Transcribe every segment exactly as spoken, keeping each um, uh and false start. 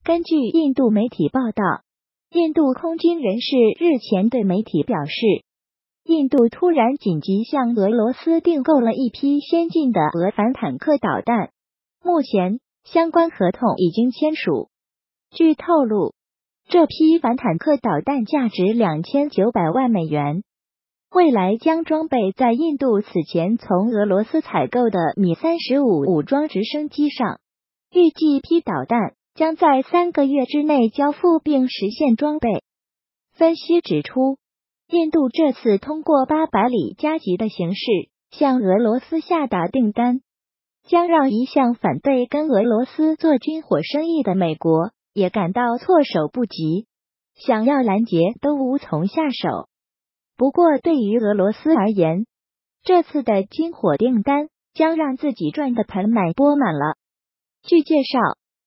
根据印度媒体报道，印度空军人士日前对媒体表示，印度突然紧急向俄罗斯订购了一批先进的俄反坦克导弹，目前相关合同已经签署。据透露，这批反坦克导弹价值两千九百万美元，未来将装备在印度此前从俄罗斯采购的米三十五武装直升机上，预计批导弹将在三个月之内交付并实现装备。分析指出，印度这次通过八百里加急的形式向俄罗斯下达订单，将让一向反对跟俄罗斯做军火生意的美国也感到措手不及，想要拦截都无从下手。不过对于俄罗斯而言，这次的军火订单将让自己赚得盆满钵满了。据介绍，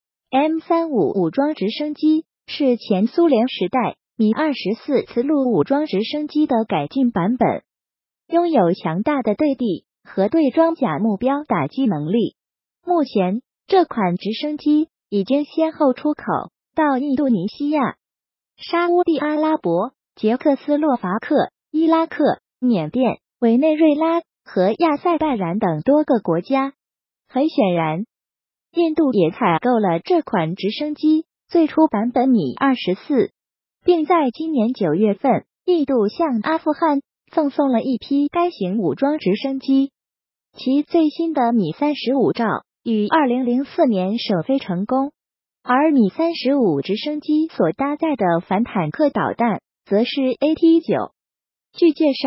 M 三十五 武装直升机是前苏联时代米二十四次陆武装直升机的改进版本，拥有强大的对地和对装甲目标打击能力。目前，这款直升机已经先后出口到印度尼西亚、沙乌地阿拉伯、捷克斯洛伐克、伊拉克、缅甸、委内瑞拉和亚塞拜然等多个国家。很显然，印度也采购了这款直升机最初版本米二十四，并在今年九月份，印度向阿富汗赠送了一批该型武装直升机。其最新的米三十五兆于二零零四年首飞成功，而米三十五直升机所搭载的反坦克导弹则是 A T 九。据介绍，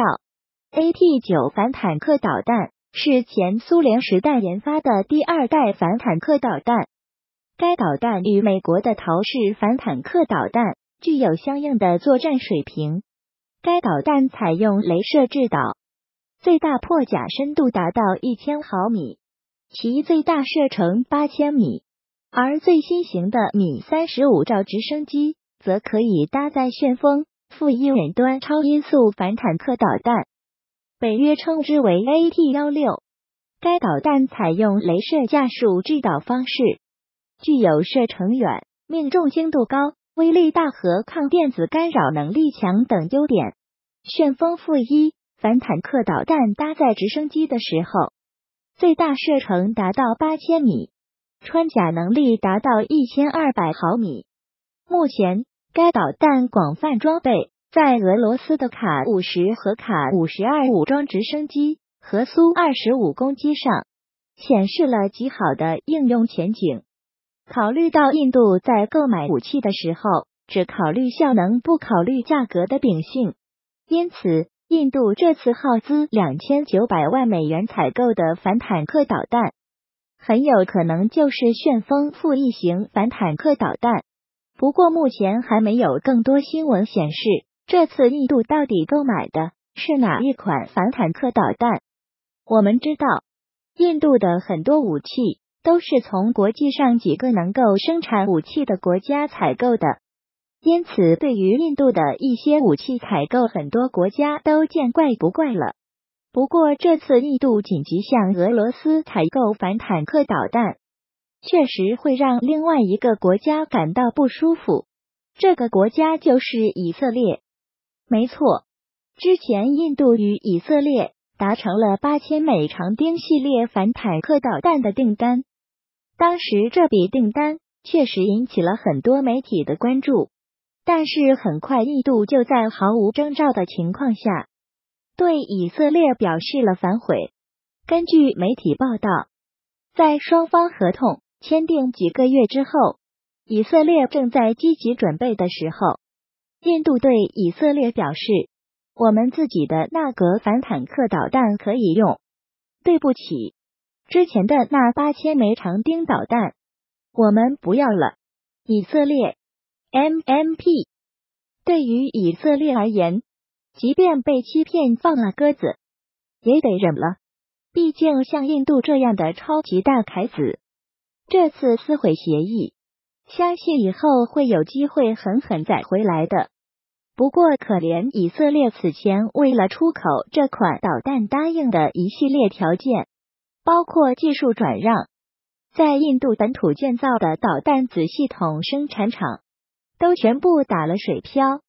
A T 九 反坦克导弹是前苏联时代研发的第二代反坦克导弹。该导弹与美国的陶式反坦克导弹具有相应的作战水平。该导弹采用雷射制导，最大破甲深度达到一千毫米，其最大射程八千米。而最新型的米三十五兆直升机则可以搭载旋风负一远端超音速反坦克导弹，北约称之为 A T 十六。该导弹采用雷射架数制导方式，具有射程远、命中精度高、威力大和抗电子干扰能力强等优点。旋风负一反坦克导弹搭载直升机的时候，最大射程达到八千米，穿甲能力达到一千二百毫米。目前，该导弹广泛装备在俄罗斯的卡五十和卡五十二武装直升机和苏二十五攻击上，显示了极好的应用前景。考虑到印度在购买武器的时候只考虑效能不考虑价格的秉性，因此印度这次耗资两千九百万美元采购的反坦克导弹，很有可能就是旋风负一型反坦克导弹。不过目前还没有更多新闻显示，这次印度到底购买的是哪一款反坦克导弹。我们知道，印度的很多武器都是从国际上几个能够生产武器的国家采购的，因此对于印度的一些武器采购，很多国家都见怪不怪了。不过这次印度紧急向俄罗斯采购反坦克导弹，确实会让另外一个国家感到不舒服，这个国家就是以色列。没错，之前印度与以色列达成了八千枚长钉系列反坦克导弹的订单，当时这笔订单确实引起了很多媒体的关注，但是很快印度就在毫无征兆的情况下对以色列表示了反悔。根据媒体报道，在双方合同签订几个月之后，以色列正在积极准备的时候，印度对以色列表示，我们自己的那个反坦克导弹可以用，对不起，之前的那八千枚长钉导弹我们不要了。以色列 M M P 对于以色列而言，即便被欺骗放了鸽子也得忍了，毕竟像印度这样的超级大凯子，这次撕毁协议，相信以后会有机会狠狠宰回来的。不过可怜以色列此前为了出口这款导弹答应的一系列条件，包括技术转让、 在印度本土建造的导弹子系统生产厂都全部打了水漂。